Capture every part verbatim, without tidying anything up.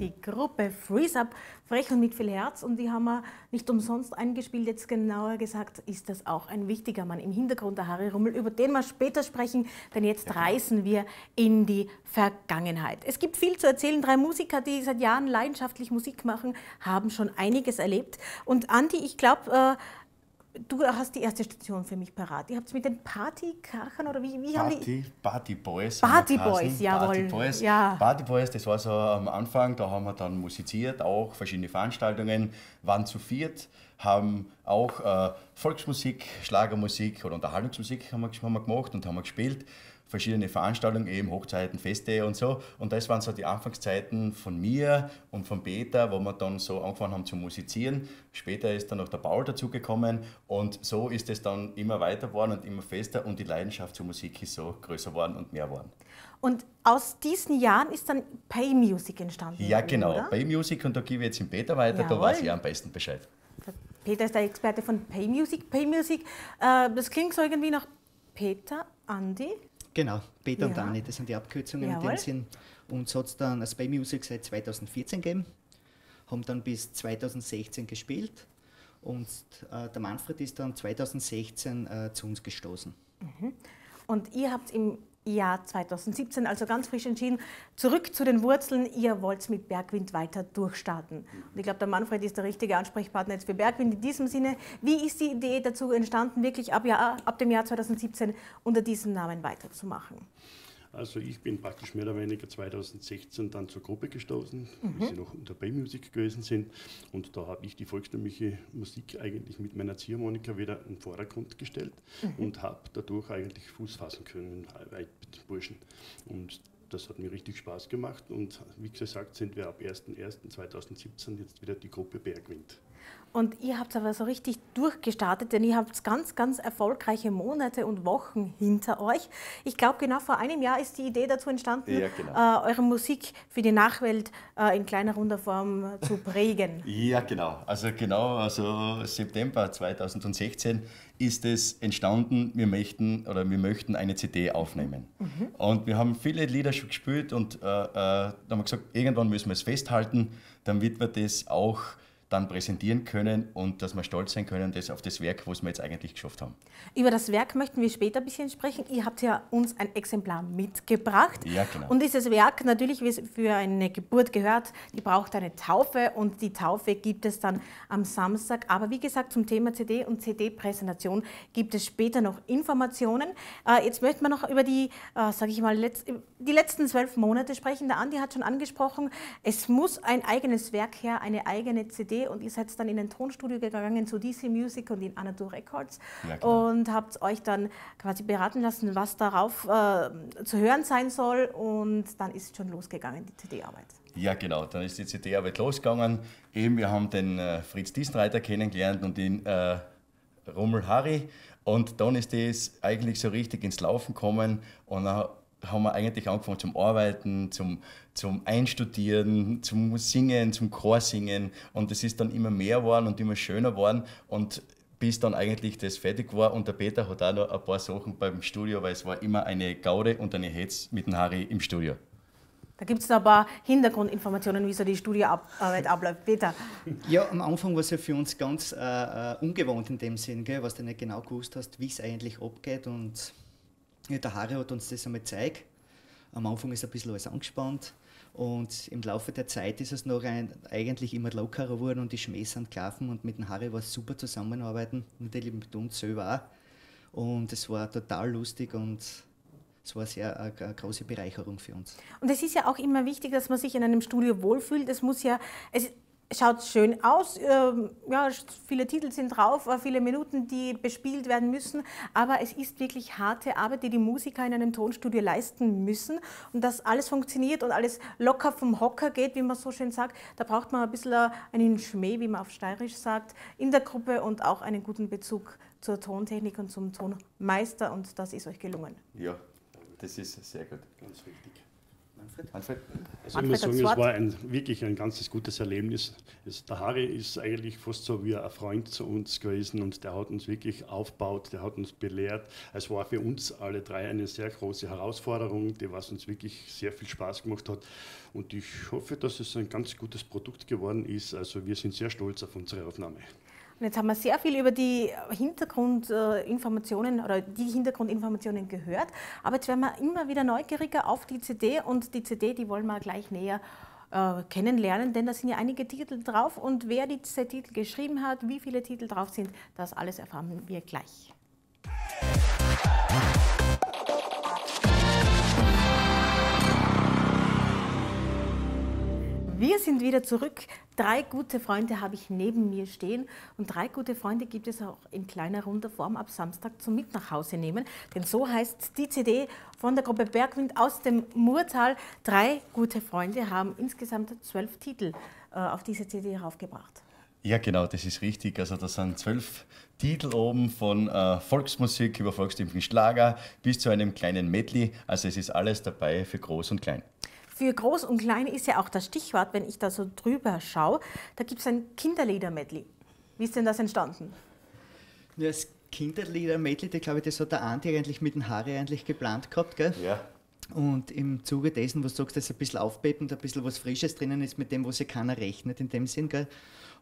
die Gruppe Freeze Up, frech und mit viel Herz, und die haben wir nicht umsonst eingespielt. Jetzt genauer gesagt ist das auch ein wichtiger Mann im Hintergrund, der Harry Rummel, über den wir später sprechen, denn jetzt ja, reisen wir in die Vergangenheit. Es gibt viel zu erzählen. Drei Musiker, die seit Jahren leidenschaftlich Musik machen, haben schon einiges erlebt. Und Andi, ich glaube, äh, du hast die erste Station für mich parat. Ihr habt es mit den Partykrachern oder wie, wie Party, haben die? Party Boys. Party Boys, jawohl. Party Boys. Ja. Party Boys, das war so am Anfang, da haben wir dann musiziert, auch verschiedene Veranstaltungen, waren zu viert, haben auch äh, Volksmusik, Schlagermusik oder Unterhaltungsmusik haben wir, haben wir gemacht und haben wir gespielt. Verschiedene Veranstaltungen, eben Hochzeiten, Feste und so. Und das waren so die Anfangszeiten von mir und von Peter, wo wir dann so angefangen haben zu musizieren. Später ist dann noch der Paul dazugekommen und so ist es dann immer weiter geworden und immer fester und die Leidenschaft zur Musik ist so größer geworden und mehr geworden. Und aus diesen Jahren ist dann Pay Music entstanden? Ja, genau, oder? Pay Music, und da gebe ich jetzt den Peter weiter, Jawohl. Da weiß ich am besten Bescheid. Peter ist der Experte von Pay Music. Pay Music, äh, das klingt so irgendwie nach Peter, Andi. Genau, Peter ja. und Dani, das sind die Abkürzungen Jawohl. in dem Sinn. Uns hat es dann als Pay Music seit zweitausendvierzehn gegeben, haben dann bis zweitausendsechzehn gespielt und äh, der Manfred ist dann zweitausendsechzehn äh, zu uns gestoßen. Mhm. Und ihr habt im Jahr zweitausendsiebzehn, also ganz frisch entschieden, zurück zu den Wurzeln, ihr wollt mit Bergwind weiter durchstarten. Und ich glaube, der Manfred ist der richtige Ansprechpartner jetzt für Bergwind in diesem Sinne. Wie ist die Idee dazu entstanden, wirklich ab, Jahr, ab dem Jahr zweitausendsiebzehn unter diesem Namen weiterzumachen? Also ich bin praktisch mehr oder weniger zweitausendsechzehn dann zur Gruppe gestoßen, mhm. wie sie noch unter Pay Music gewesen sind. Und da habe ich die volkstümliche Musik eigentlich mit meiner Ziehharmonika wieder in den Vordergrund gestellt mhm. und habe dadurch eigentlich Fuß fassen können mit Burschen. Und das hat mir richtig Spaß gemacht und wie gesagt sind wir ab ersten ersten zweitausendsiebzehn jetzt wieder die Gruppe Bergwind. Und ihr habt aber so richtig durchgestartet, denn ihr habt ganz, ganz erfolgreiche Monate und Wochen hinter euch. Ich glaube, genau vor einem Jahr ist die Idee dazu entstanden, ja, genau. äh, eure Musik für die Nachwelt äh, in kleiner runder Form äh, zu prägen. Ja, genau. Also genau, also September zweitausendsechzehn ist es entstanden, wir möchten, oder wir möchten eine C D aufnehmen. Mhm. Und wir haben viele Lieder schon gespielt und äh, äh, dann haben wir gesagt, irgendwann müssen wir es festhalten, damit wir das auch dann präsentieren können und dass wir stolz sein können das auf das Werk, was wir jetzt eigentlich geschafft haben. Über das Werk möchten wir später ein bisschen sprechen. Ihr habt ja uns ein Exemplar mitgebracht. Ja, genau. Und dieses Werk, natürlich, wie es für eine Geburt gehört, die braucht eine Taufe und die Taufe gibt es dann am Samstag. Aber wie gesagt, zum Thema C D und C D-Präsentation gibt es später noch Informationen. Äh, jetzt möchten wir noch über die, äh, sage ich mal, letzt, die letzten zwölf Monate sprechen. Der Andi hat schon angesprochen, es muss ein eigenes Werk her, eine eigene C D. Und ihr seid dann in ein Tonstudio gegangen zu D C Music und in Anadu Records ja, genau. und habt euch dann quasi beraten lassen, was darauf äh, zu hören sein soll, und dann ist schon losgegangen, die C D-Arbeit. Ja, genau, dann ist die C D-Arbeit losgegangen. Eben, wir haben den äh, Fritz Diesenreiter kennengelernt und den äh, Rummel Harry, und dann ist das eigentlich so richtig ins Laufen gekommen und dann haben wir eigentlich angefangen zum Arbeiten, zum, zum Einstudieren, zum Singen, zum Chorsingen, und das ist dann immer mehr geworden und immer schöner geworden, und bis dann eigentlich das fertig war, und der Peter hat auch noch ein paar Sachen beim Studio, weil es war immer eine Gaude und eine Hetz mit dem Harry im Studio. Da gibt es ein paar Hintergrundinformationen, wie so die Studioarbeit abläuft. Peter? Ja, am Anfang war es ja für uns ganz äh, ungewohnt in dem Sinn, gell, was du nicht genau gewusst hast, wie es eigentlich abgeht, und ja, der Harry hat uns das einmal gezeigt. Am Anfang ist ein bisschen alles angespannt und im Laufe der Zeit ist es noch ein, eigentlich immer lockerer geworden und die Schmähs sind gelaufen, und mit dem Harry war es super zusammenarbeiten, natürlich mit uns selber auch. Und es war total lustig und es war sehr eine, eine große Bereicherung für uns. Und es ist ja auch immer wichtig, dass man sich in einem Studio wohlfühlt. Es muss ja, es schaut schön aus, ähm, ja, viele Titel sind drauf, viele Minuten, die bespielt werden müssen, aber es ist wirklich harte Arbeit, die die Musiker in einem Tonstudio leisten müssen, und dass alles funktioniert und alles locker vom Hocker geht, wie man so schön sagt. Da braucht man ein bisschen einen Schmäh, wie man auf Steirisch sagt, in der Gruppe und auch einen guten Bezug zur Tontechnik und zum Tonmeister, und das ist euch gelungen. Ja, das ist sehr gut. Ganz wichtig. Manfred? Also ich muss sagen, es war ein, wirklich ein ganz gutes Erlebnis. Es, der Harry ist eigentlich fast so wie ein Freund zu uns gewesen und der hat uns wirklich aufgebaut, der hat uns belehrt. Es war für uns alle drei eine sehr große Herausforderung, die was uns wirklich sehr viel Spaß gemacht hat. Und ich hoffe, dass es ein ganz gutes Produkt geworden ist. Also wir sind sehr stolz auf unsere Aufnahme. Und jetzt haben wir sehr viel über die Hintergrundinformationen oder die Hintergrundinformationen gehört, aber jetzt werden wir immer wieder neugieriger auf die C D und die C D, die wollen wir gleich näher äh, kennenlernen, denn da sind ja einige Titel drauf und wer diese Titel geschrieben hat, wie viele Titel drauf sind, das alles erfahren wir gleich. Wir sind wieder zurück. Drei gute Freunde habe ich neben mir stehen und drei gute Freunde gibt es auch in kleiner runder Form ab Samstag zum Mit nach Hause nehmen. Denn so heißt die C D von der Gruppe Bergwind aus dem Murtal. Drei gute Freunde haben insgesamt zwölf Titel äh, auf diese C D heraufgebracht. Ja, genau, das ist richtig. Also da sind zwölf Titel oben von äh, Volksmusik über volkstümlichen Schlager bis zu einem kleinen Medley. Also es ist alles dabei für Groß und Klein. Für Groß und Klein ist ja auch das Stichwort, wenn ich da so drüber schaue. Da gibt es ein Kinderlieder-Medley. Wie ist denn das entstanden? Ja, das Kinderlieder-Medley, das, glaube ich, das hat der Andi eigentlich mit dem Harry eigentlich geplant gehabt, gell? Ja. Und im Zuge dessen, was du sagst, dass ein bisschen aufbebend, ein bisschen was Frisches drinnen ist, mit dem, was sich keiner rechnet in dem Sinn, gell?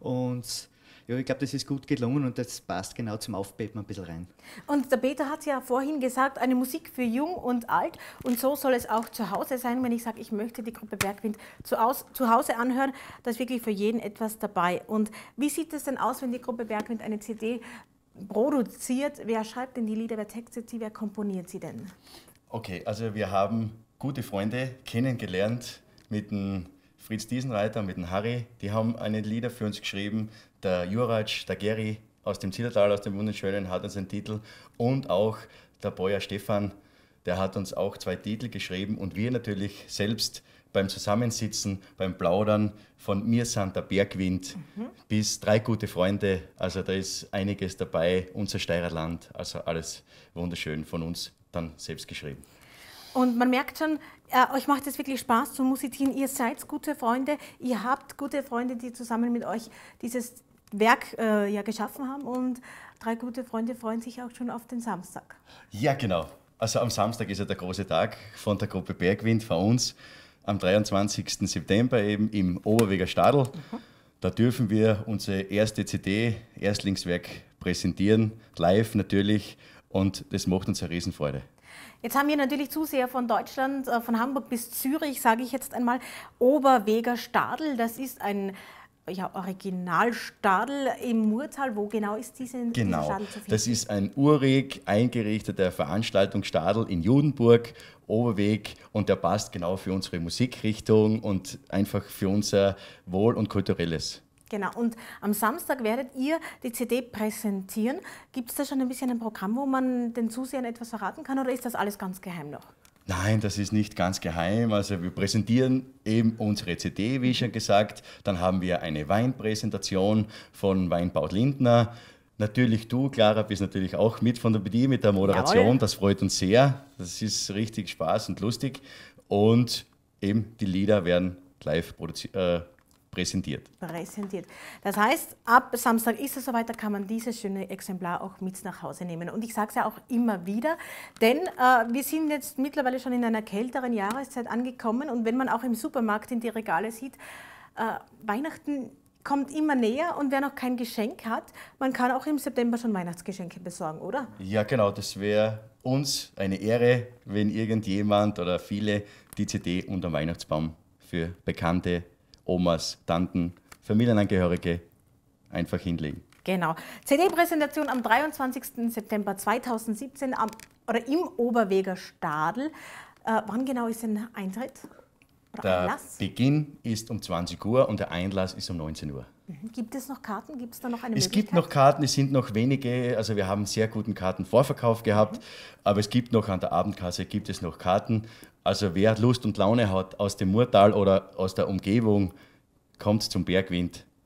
Und ja, ich glaube, das ist gut gelungen und das passt genau zum Aufbeben ein bisschen rein. Und der Peter hat ja vorhin gesagt, eine Musik für Jung und Alt. Und so soll es auch zu Hause sein, wenn ich sage, ich möchte die Gruppe Bergwind zu, aus, zu Hause anhören. Da ist wirklich für jeden etwas dabei. Und wie sieht es denn aus, wenn die Gruppe Bergwind eine C D produziert? Wer schreibt denn die Lieder, wer textet sie, wer komponiert sie denn? Okay, also wir haben gute Freunde kennengelernt mit dem Fritz Diesenreiter, mit dem Harry. Die haben eine Lieder für uns geschrieben. Der Jurac, der Geri aus dem Zillertal, aus dem Wunderschönen, hat uns einen Titel. Und auch der Boyer Stefan, der hat uns auch zwei Titel geschrieben. Und wir natürlich selbst beim Zusammensitzen, beim Plaudern von Mir sind der Bergwind mhm. bis Drei gute Freunde. Also da ist einiges dabei, unser Steirer Land. Also alles wunderschön von uns dann selbst geschrieben. Und man merkt schon, äh, euch macht es wirklich Spaß zu musizieren. Ihr seid gute Freunde, ihr habt gute Freunde, die zusammen mit euch dieses Werk äh, ja geschaffen haben. Und drei gute Freunde freuen sich auch schon auf den Samstag. Ja, genau. Also am Samstag ist ja der große Tag von der Gruppe Bergwind, von uns. Am dreiundzwanzigsten September eben im Oberweger Stadl. Mhm. Da dürfen wir unsere erste C D, Erstlingswerk, präsentieren, live natürlich. Und das macht uns eine Riesenfreude. Jetzt haben wir natürlich Zuseher von Deutschland, von Hamburg bis Zürich, sage ich jetzt einmal. Oberweger Stadl, das ist ein ja, Originalstadl im Murtal. Wo genau ist diese, genau, dieser Stadl zu finden? Das ist ein urig eingerichteter Veranstaltungsstadl in Judenburg, Oberweg, und der passt genau für unsere Musikrichtung und einfach für unser Wohl und Kulturelles. Genau, und am Samstag werdet ihr die C D präsentieren. Gibt es da schon ein bisschen ein Programm, wo man den Zusehern etwas verraten kann, oder ist das alles ganz geheim noch? Nein, das ist nicht ganz geheim. Also wir präsentieren eben unsere C D, wie schon gesagt. Dann haben wir eine Weinpräsentation von Weinbau Lindner. Natürlich du, Clara, bist natürlich auch mit von der B D mit der Moderation. Jawohl. Das freut uns sehr. Das ist richtig Spaß und lustig. Und eben die Lieder werden live produziert. Äh, Präsentiert. Präsentiert. Das heißt, ab Samstag ist es soweit, da kann man dieses schöne Exemplar auch mit nach Hause nehmen. Und ich sage es ja auch immer wieder, denn äh, wir sind jetzt mittlerweile schon in einer kälteren Jahreszeit angekommen und wenn man auch im Supermarkt in die Regale sieht, äh, Weihnachten kommt immer näher und wer noch kein Geschenk hat, man kann auch im September schon Weihnachtsgeschenke besorgen, oder? Ja, genau, das wäre uns eine Ehre, wenn irgendjemand oder viele die C D unter dem Weihnachtsbaum für Bekannte, Omas, Tanten, Familienangehörige einfach hinlegen. Genau. C D-Präsentation am dreiundzwanzigsten September zweitausendsiebzehn am, oder im Oberweger Stadl. Äh, wann genau ist denn Eintritt? Oder der Einlass? Beginn ist um zwanzig Uhr und der Einlass ist um neunzehn Uhr. Gibt es noch Karten? Gibt es da noch eine es Möglichkeit? Es gibt noch Karten, es sind noch wenige, also wir haben sehr guten Kartenvorverkauf gehabt, mhm. aber es gibt noch an der Abendkasse gibt es noch Karten. Also wer Lust und Laune hat aus dem Murtal oder aus der Umgebung, kommt zum Bergwind.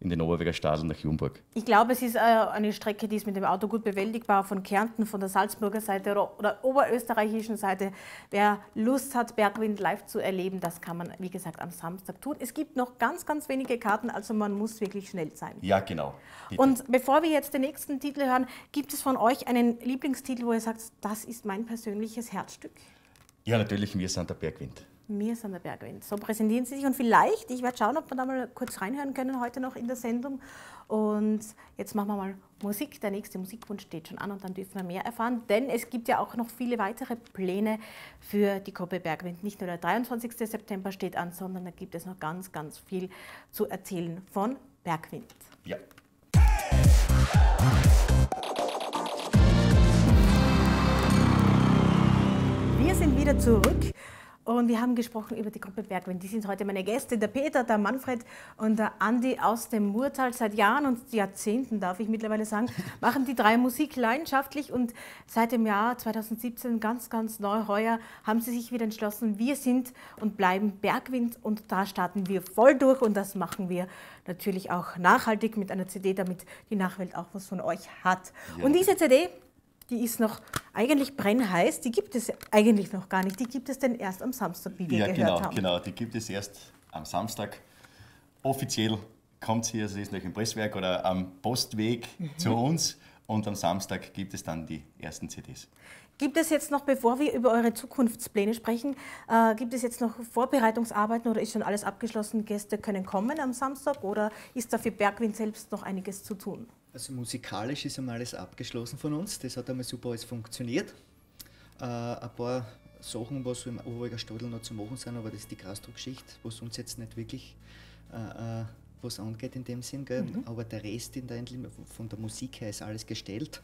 in den Oberwieger Stadl nach Jumburg. Ich glaube, es ist eine Strecke, die ist mit dem Auto gut bewältigbar, von Kärnten, von der Salzburger Seite oder, oder oberösterreichischen Seite. Wer Lust hat, Bergwind live zu erleben, das kann man, wie gesagt, am Samstag tun. Es gibt noch ganz, ganz wenige Karten, also man muss wirklich schnell sein. Ja, genau. Bitte. Und bevor wir jetzt den nächsten Titel hören, gibt es von euch einen Lieblingstitel, wo ihr sagt, das ist mein persönliches Herzstück? Ja, natürlich, wir sind der Bergwind. Wir sind der Bergwind. So präsentieren Sie sich und vielleicht, ich werde schauen, ob wir da mal kurz reinhören können heute noch in der Sendung. Und jetzt machen wir mal Musik. Der nächste Musikwunsch steht schon an und dann dürfen wir mehr erfahren, denn es gibt ja auch noch viele weitere Pläne für die Gruppe Bergwind. Nicht nur der dreiundzwanzigste September steht an, sondern da gibt es noch ganz, ganz viel zu erzählen von Bergwind. Ja. Wir sind wieder zurück. Und wir haben gesprochen über die Gruppe Bergwind. Die sind heute meine Gäste, der Peter, der Manfred und der Andi aus dem Murtal. Seit Jahren und Jahrzehnten, darf ich mittlerweile sagen, machen die drei Musik leidenschaftlich. Und seit dem Jahr zweitausendsiebzehn, ganz, ganz neu heuer, haben sie sich wieder entschlossen, wir sind und bleiben Bergwind. Und da starten wir voll durch. Und das machen wir natürlich auch nachhaltig mit einer C D, damit die Nachwelt auch was von euch hat. Ja. Und diese C D, die ist noch eigentlich brennheiß, die gibt es eigentlich noch gar nicht. Die gibt es denn erst am Samstag, wie wir ja, gehört genau, haben. Genau, die gibt es erst am Samstag. Offiziell kommt sie, also ist noch im Presswerk oder am Postweg mhm. zu uns. Und am Samstag gibt es dann die ersten C Ds. Gibt es jetzt noch, bevor wir über eure Zukunftspläne sprechen, äh, gibt es jetzt noch Vorbereitungsarbeiten oder ist schon alles abgeschlossen? Gäste können kommen am Samstag oder ist da für Bergwind selbst noch einiges zu tun? Also musikalisch ist einmal alles abgeschlossen von uns, das hat einmal super alles funktioniert. Äh, ein paar Sachen, was so im Oberwieger Stadl noch zu machen sind, aber das ist die Grasdruckgeschichte, was uns jetzt nicht wirklich äh, äh, was angeht in dem Sinn, gell? Mhm. Aber der Rest in der, von der Musik her ist alles gestellt.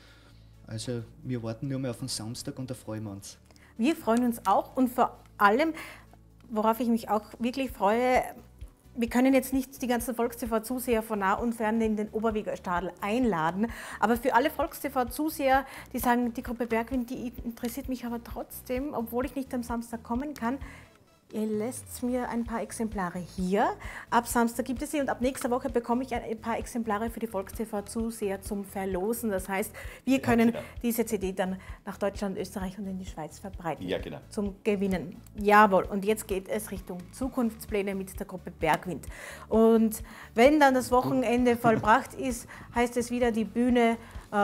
Also wir warten nur mehr auf den Samstag und da freuen wir uns. Wir freuen uns auch und vor allem, worauf ich mich auch wirklich freue, wir können jetzt nicht die ganzen Volkstv Zuseher von nah und fern in den Oberwieger Stadl einladen, aber für alle Volkstv Zuseher, die sagen, die Gruppe Bergwind, die interessiert mich aber trotzdem, obwohl ich nicht am Samstag kommen kann, ihr lässt mir ein paar Exemplare hier. Ab Samstag gibt es sie und ab nächster Woche bekomme ich ein paar Exemplare für die Volkstv Zuseher zum Verlosen. Das heißt, wir können ja, genau. diese C D dann nach Deutschland, Österreich und in die Schweiz verbreiten. Ja, genau. Zum Gewinnen. Jawohl. Und jetzt geht es Richtung Zukunftspläne mit der Gruppe Bergwind. Und wenn dann das Wochenende vollbracht ist, heißt es wieder die Bühne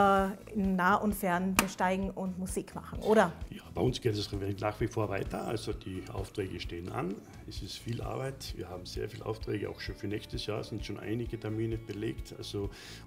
in nah und fern besteigen und Musik machen, oder? Ja, bei uns geht es nach wie vor weiter. Also die Aufträge stehen an. Es ist viel Arbeit. Wir haben sehr viele Aufträge, auch schon für nächstes Jahr sind schon einige Termine belegt. Also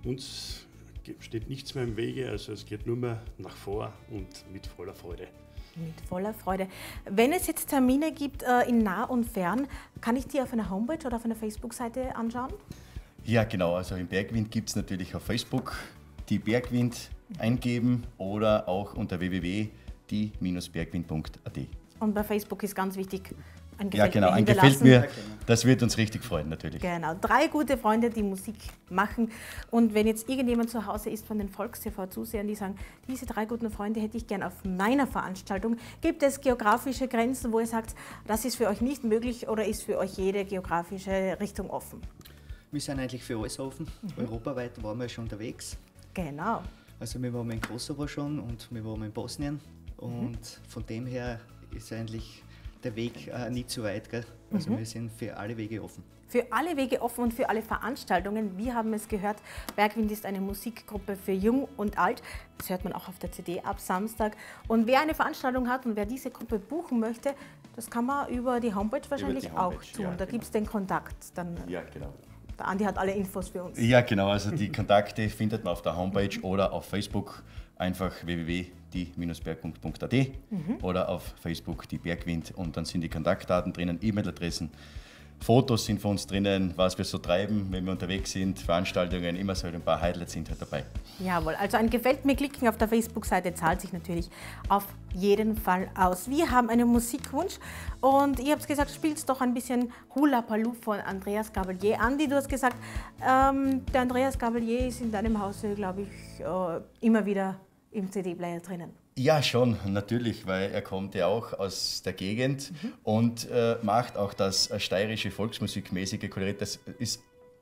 uns steht nichts mehr im Wege. Also es geht nur mehr nach vor und mit voller Freude. Mit voller Freude. Wenn es jetzt Termine gibt äh, in nah und fern, kann ich die auf einer Homepage oder auf einer Facebook-Seite anschauen? Ja, genau. Also im Bergwind gibt es natürlich auf Facebook die Bergwind eingeben oder auch unter w w w punkt die Bindestrich bergwind punkt a t. Und bei Facebook ist ganz wichtig, ein Gefällt ja, genau, mir ein Gefällt mir, das wird uns richtig freuen natürlich. Genau, drei gute Freunde, die Musik machen. Und wenn jetzt irgendjemand zu Hause ist von den Volkstv-Zusehern, die sagen, diese drei guten Freunde hätte ich gern auf meiner Veranstaltung, gibt es geografische Grenzen, wo ihr sagt, das ist für euch nicht möglich oder ist für euch jede geografische Richtung offen? Wir sind eigentlich für alles offen. Mhm. Europaweit waren wir schon unterwegs. Genau. Also wir waren in Kosovo schon und wir waren in Bosnien und mhm. von dem her ist eigentlich der Weg äh, nicht zu weit. Gell? Also mhm. wir sind für alle Wege offen. Für alle Wege offen und für alle Veranstaltungen. Wir haben es gehört, Bergwind ist eine Musikgruppe für Jung und Alt. Das hört man auch auf der C D ab Samstag. Und wer eine Veranstaltung hat und wer diese Gruppe buchen möchte, das kann man über die Homepage wahrscheinlich die Homepage, auch tun. Ja, da genau. gibt es den Kontakt. Dann ja, genau. Der Andi hat alle Infos für uns. Ja, genau. Also die Kontakte findet man auf der Homepage oder auf Facebook. Einfach w w w punkt die Bindestrich bergwind punkt a t mhm. oder auf Facebook die Bergwind. Und dann sind die Kontaktdaten drinnen, E-Mail-Adressen. Fotos sind von uns drinnen, was wir so treiben, wenn wir unterwegs sind, Veranstaltungen, immer so ein paar Highlights sind halt dabei. Jawohl, also ein Gefällt mir klicken auf der Facebook-Seite zahlt sich natürlich auf jeden Fall aus. Wir haben einen Musikwunsch und ihr habt gesagt, spielt doch ein bisschen Hula Paloo von Andreas Gabalier. Andi, du hast gesagt, ähm, der Andreas Gabalier ist in deinem Hause, glaube ich, äh, immer wieder im C D-Player drinnen. Ja, schon, natürlich, weil er kommt ja auch aus der Gegend mhm. und äh, macht auch das steirische Volksmusikmäßige Koloriert. Das ist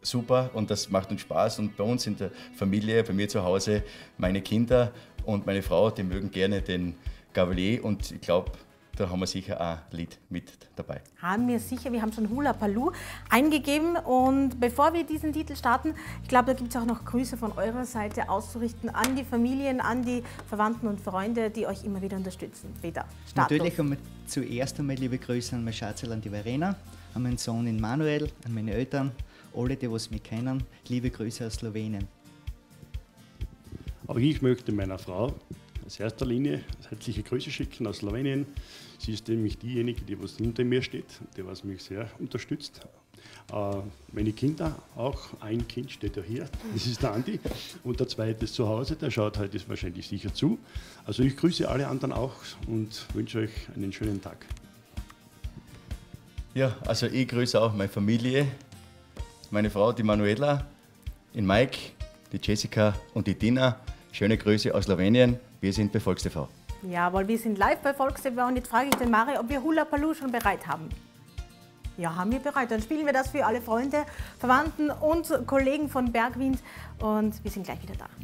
super und das macht uns Spaß. Und bei uns in der Familie, bei mir zu Hause, meine Kinder und meine Frau, die mögen gerne den Gavalier und ich glaube, da haben wir sicher ein Lied mit dabei. Haben wir sicher, wir haben schon Hula Paloo eingegeben und bevor wir diesen Titel starten, ich glaube, da gibt es auch noch Grüße von eurer Seite auszurichten an die Familien, an die Verwandten und Freunde, die euch immer wieder unterstützen. Peter, start Natürlich los. einmal zuerst einmal liebe Grüße an meine Schatzel, an die Verena, an meinen Sohn in Manuel, an meine Eltern, alle, die was mich kennen. Liebe Grüße aus Slowenien. Auch ich möchte meiner Frau aus erster Linie herzliche Grüße schicken aus Slowenien. Sie ist nämlich diejenige, die was hinter mir steht, die was mich sehr unterstützt. Äh, meine Kinder auch, ein Kind steht ja hier, das ist der Andi, und der zweite ist zu Hause, der schaut heute wahrscheinlich sicher zu. Also ich grüße alle anderen auch und wünsche euch einen schönen Tag. Ja, also ich grüße auch meine Familie, meine Frau, die Manuela, den Mike, die Jessica und die Dina. Schöne Grüße aus Slowenien. Wir sind bei VolksTV. Jawohl, wir sind live bei VolksTV und jetzt frage ich den Mario, ob wir Hula Paloo schon bereit haben. Ja, haben wir bereit. Dann spielen wir das für alle Freunde, Verwandten und Kollegen von Bergwind und wir sind gleich wieder da.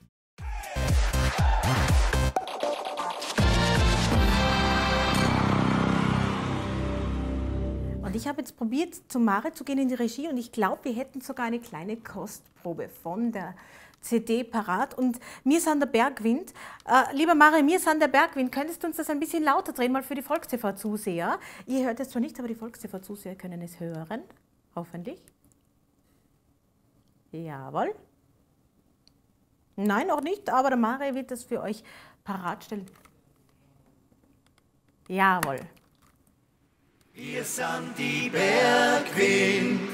Und ich habe jetzt probiert, zu Mare zu gehen in die Regie und ich glaube, wir hätten sogar eine kleine Kostprobe von der C D parat. Und mir sind der Bergwind. Äh, lieber Mare, mir sind der Bergwind. Könntest du uns das ein bisschen lauter drehen, mal für die VolksTV-Zuseher? Ihr hört es zwar nicht, aber die VolksTV-Zuseher können es hören. Hoffentlich. Jawohl. Nein, noch nicht, aber der Mare wird das für euch parat stellen. Jawohl. Wir sind die Bergwind.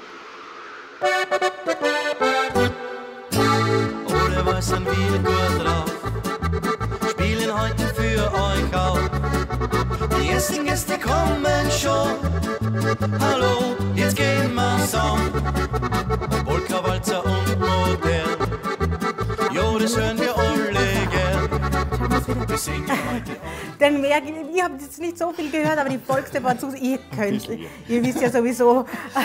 Ohne was sind wir gut drauf. Spielen heute für euch auch. Die ersten Gäste kommen schon. Hallo, jetzt gehen wir Song. Polka, Walzer und modern. Jo, das hören wir alle gern. Wir singen heute. Denn mehr, ihr habt jetzt nicht so viel gehört, aber die VolksTV-Zuseher, ihr könnt, ihr wisst ja sowieso,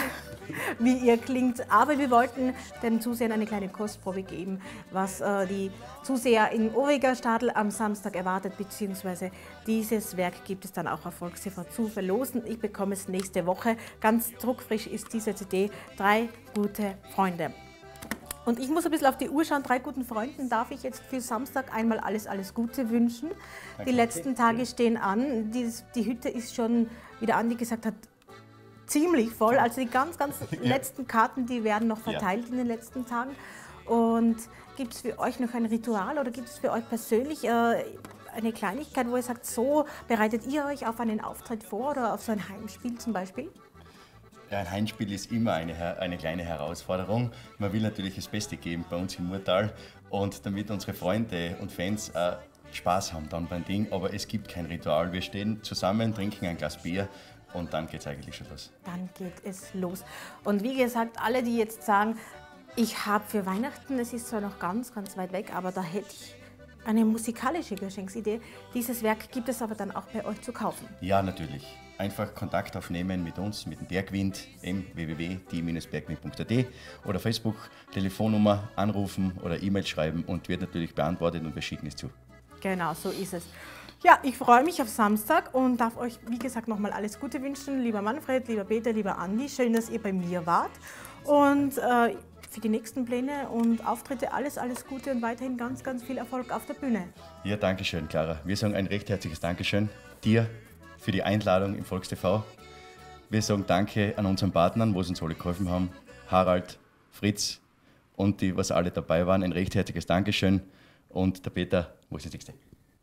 wie ihr klingt. Aber wir wollten den Zusehern eine kleine Kostprobe geben, was äh, die Zuseher in Ovigerstadl am Samstag erwartet, beziehungsweise dieses Werk gibt es dann auch auf VolksTV zu verlosen. Ich bekomme es nächste Woche. Ganz druckfrisch ist diese C D, Drei gute Freunde. Und ich muss ein bisschen auf die Uhr schauen. Drei guten Freunden darf ich jetzt für Samstag einmal alles, alles Gute wünschen. Die letzten Tage stehen an. Die, die Hütte ist schon, wie der Andi gesagt hat, ziemlich voll. Also die ganz, ganz letzten Karten, die werden noch verteilt in den letzten Tagen. Und gibt es für euch noch ein Ritual oder gibt es für euch persönlich äh, eine Kleinigkeit, wo ihr sagt, so bereitet ihr euch auf einen Auftritt vor oder auf so ein Heimspiel zum Beispiel? Ja, ein Heimspiel ist immer eine, eine kleine Herausforderung. Man will natürlich das Beste geben bei uns im Murtal und damit unsere Freunde und Fans äh, Spaß haben dann beim Ding. Aber es gibt kein Ritual. Wir stehen zusammen, trinken ein Glas Bier und dann geht es eigentlich schon los. Dann geht es los. Und wie gesagt, alle, die jetzt sagen, ich habe für Weihnachten, es ist zwar noch ganz, ganz weit weg, aber da hätte ich eine musikalische Geschenksidee. Dieses Werk gibt es aber dann auch bei euch zu kaufen. Ja, natürlich. Einfach Kontakt aufnehmen mit uns, mit dem Bergwind, w w w punkt die bergwind punkt a t oder Facebook, Telefonnummer anrufen oder E-Mail schreiben und wird natürlich beantwortet und wir schicken es zu. Genau, so ist es. Ja, ich freue mich auf Samstag und darf euch, wie gesagt, nochmal alles Gute wünschen. Lieber Manfred, lieber Peter, lieber Andi, schön, dass ihr bei mir wart. Und äh, für die nächsten Pläne und Auftritte alles, alles Gute und weiterhin ganz, ganz viel Erfolg auf der Bühne. Ja, danke schön, Clara. Wir sagen ein recht herzliches Dankeschön dir für die Einladung im VolksTV. Wir sagen Danke an unseren Partnern, wo sie uns alle geholfen haben. Harald, Fritz und die, was alle dabei waren. Ein recht herzliches Dankeschön. Und der Peter, wo ist das nächste?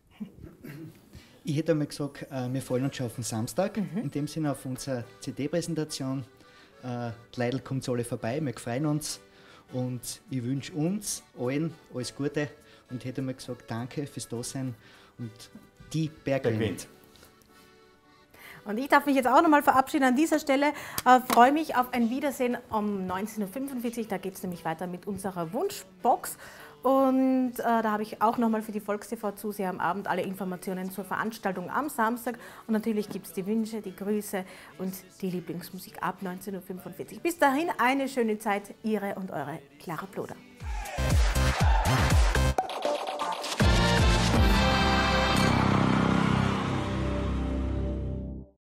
Ich hätte einmal gesagt, wir freuen uns schon auf den Samstag, mhm. in dem Sinne auf unsere C D-Präsentation. Die Leute kommt alle vorbei, wir freuen uns und ich wünsche uns allen alles Gute und hätte einmal gesagt, danke fürs Dasein und die Bergwind. Und ich darf mich jetzt auch nochmal verabschieden an dieser Stelle. Äh, freue mich auf ein Wiedersehen um neunzehn Uhr fünfundvierzig. Da geht es nämlich weiter mit unserer Wunschbox. Und äh, da habe ich auch nochmal für die Volks-T V-Zuseher am Abend alle Informationen zur Veranstaltung am Samstag. Und natürlich gibt es die Wünsche, die Grüße und die Lieblingsmusik ab neunzehn Uhr fünfundvierzig. Bis dahin eine schöne Zeit, Ihre und eure Clara Ploder.